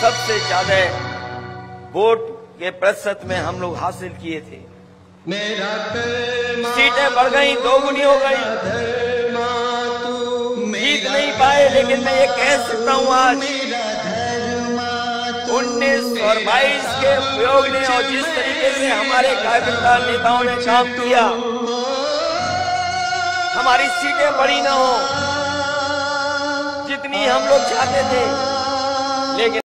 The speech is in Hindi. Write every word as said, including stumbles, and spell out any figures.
सबसे ज्यादा वोट के प्रतिशत में हम लोग हासिल किए थे। सीटें बढ़ गई, दोगुनी हो गई, जीत नहीं पाए, लेकिन मैं ये कह सकता हूँ आज उन्नीस और बाईस के उपयोग ने और जिस तरीके से हमारे कार्यकर्ता नेताओं ने काम किया, हमारी सीटें बड़ी ना हो जितनी हम लोग चाहते थे, लेकिन